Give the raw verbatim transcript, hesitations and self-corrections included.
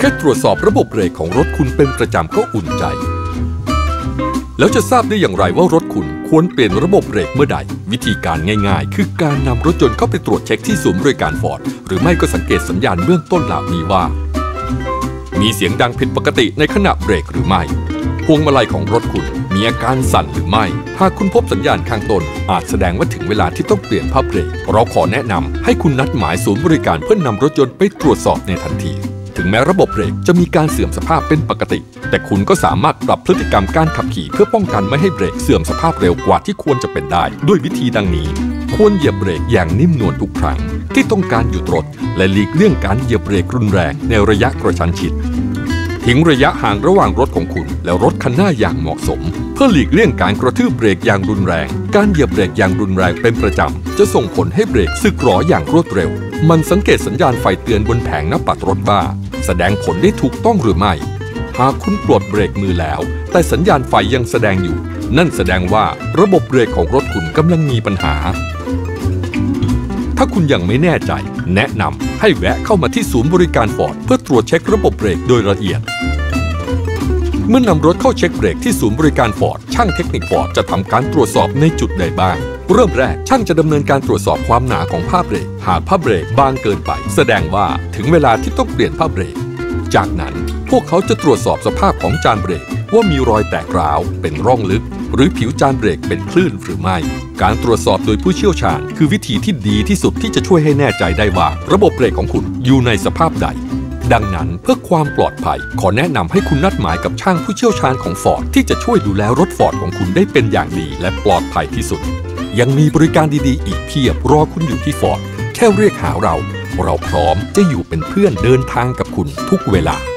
ค่ตรวจสอบระบบเบรกของรถคุณเป็นประจำก็อุ่นใจแล้วจะทราบได้อย่างไรว่ารถคุณควรเปลี่ยนระบบเบรกเมื่อใดวิธีการง่ายๆคือการนำรถยนต์เข้าไปตรวจเช็คที่ศูนย์บริการฟอร์ดหรือไม่ก็สังเกตสัญญาณเบื้องต้นเหล่านี้ว่ามีเสียงดังผิดปกติในขณะเบรกหรือไม่พวงมาลัยของรถคุณมีอาการสั่นหรือไม่หากคุณพบสัญญาณข้างต้นอาจแสดงว่าถึงเวลาที่ต้องเปลี่ยนผ้าเบรกเราขอแนะนำให้คุณนัดหมายศูนย์บริการเพื่อนนำรถยนต์ไปตรวจสอบในทันทีถึงแม้ระบบเบรกจะมีการเสื่อมสภาพเป็นปกติแต่คุณก็สามารถปรับพฤติกรรมการขับขี่เพื่อป้องกันไม่ให้เบรกเสื่อมสภาพเร็วกว่าที่ควรจะเป็นได้ด้วยวิธีดังนี้ควรเหยียบเบรกอย่างนิ่มนวลทุกครั้งที่ต้องการหยุดรถและหลีกเลี่ยงการเหยียบเบรกรุนแรงในระยะกระชั้นชิดทิ้งระยะห่างระหว่างรถของคุณและรถคันหน้าอย่างเหมาะสมเพื่อหลีกเลี่ยงการกระทืบเบรกอย่างรุนแรงการเหยียบเบรกอย่างรุนแรงเป็นประจำจะส่งผลให้เบรกสึกหรออย่างรวดเร็วมันสังเกตสัญญาณไฟเตือนบนแผงหน้าปัดรถว่าแสดงผลได้ถูกต้องหรือไม่หากคุณปลดเบรกมือแล้วแต่สัญญาณไฟยังแสดงอยู่นั่นแสดงว่าระบบเบรกของรถคุณกำลังมีปัญหาถ้าคุณยังไม่แน่ใจแนะนำให้แวะเข้ามาที่ศูนย์บริการฟอร์ดเพื่อตรวจเช็คระบบเบรกโดยละเอียดเมื่อนำรถเข้าเช็คเบรกที่ศูนย์บริการฟอร์ดช่างเทคนิคฟอร์ดจะทำการตรวจสอบในจุดใดบ้างเริ่มแรกช่างจะดำเนินการตรวจสอบความหนาของผ้าเบรกหากผ้าเบรกบางเกินไปแสดงว่าถึงเวลาที่ต้องเปลี่ยนผ้าเบรกจากนั้นพวกเขาจะตรวจสอบสภาพของจานเบรกว่ามีรอยแตกร้าวเป็นร่องลึกหรือผิวจานเบรกเป็นคลื่นหรือไม่การตรวจสอบโดยผู้เชี่ยวชาญคือวิธีที่ดีที่สุดที่จะช่วยให้แน่ใจได้ว่าระบบเบรกของคุณอยู่ในสภาพใดดังนั้นเพื่อความปลอดภัยขอแนะนำให้คุณนัดหมายกับช่างผู้เชี่ยวชาญของฟอร์ดที่จะช่วยดูแลรถฟอร์ดของคุณได้เป็นอย่างดีและปลอดภัยที่สุดยังมีบริการดีๆอีกเพียบรอคุณอยู่ที่ฟอร์ดแค่เรียกหาเราเราพร้อมจะอยู่เป็นเพื่อนเดินทางกับคุณทุกเวลา